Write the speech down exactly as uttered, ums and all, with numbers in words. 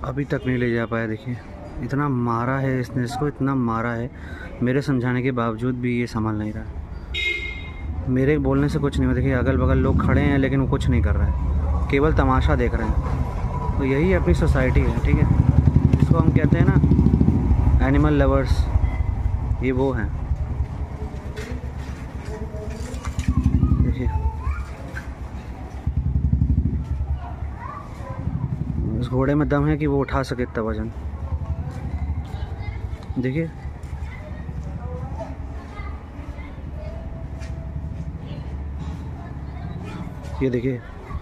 अभी तक नहीं ले जा पाया। देखिए इतना मारा है इसने, इसको इतना मारा है, मेरे समझाने के बावजूद भी ये संभल नहीं रहा। मेरे बोलने से कुछ नहीं हुआ। देखिए अगल बगल लोग खड़े हैं लेकिन वो कुछ नहीं कर रहा है, केवल तमाशा देख रहे हैं। तो यही अपनी सोसाइटी है, ठीक है। इसको हम कहते हैं ना एनिमल लवर्स, ये वो हैं। देखिए उस घोड़े में दम है कि वो उठा सके इतना वजन। देखिए ये देखिए